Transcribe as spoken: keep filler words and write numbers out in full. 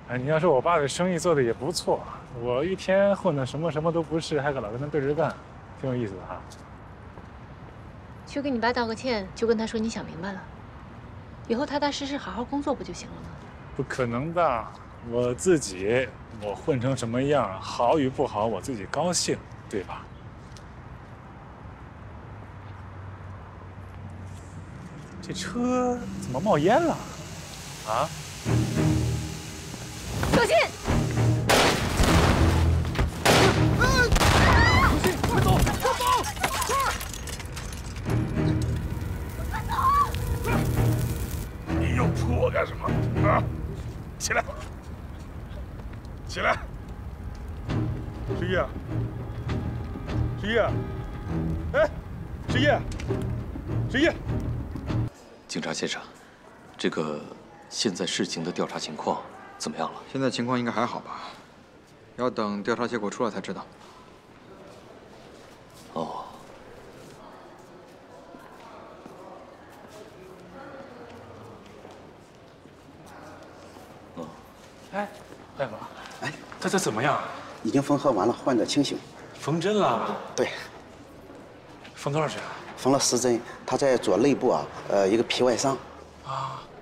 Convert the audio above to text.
哎，你要说我爸这生意做的也不错，我一天混的什么什么都不是，还老跟他对着干，挺有意思的哈。 去给你爸道个歉，就跟他说你想明白了，以后踏踏实实好好工作不就行了吗？ 不可能的，我自己我混成什么样，好与不好我自己高兴，对吧？这车怎么冒烟了？啊？ 小心！ 小心，快走，快走！ 快走！你又扑我干什么？啊！起来！起来！十一啊！十一啊！哎，十一！十一！ 警察先生，这个现在事情的调查情况怎么样了？ 现在情况应该还好吧？要等调查结果出来才知道。 哦。 哦。哎，大夫，哎，他这怎么样？ 已经缝合完了，患者清醒。 缝针了？ 对。 缝多少针？ 缝了十针，他在左肋部啊，呃，一个皮外伤。 啊，